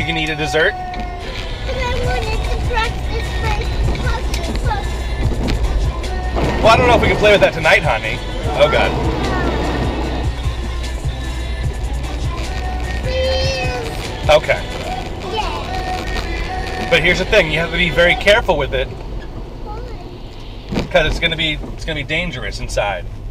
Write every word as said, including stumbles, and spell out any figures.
can eat a dessert? But I wanted to press this place. Well, I don't know if we can play with that tonight, honey. Oh, God. Please. Okay. Yeah. But here's the thing, you have to be very careful with it Why? because it's gonna be it's gonna be dangerous inside.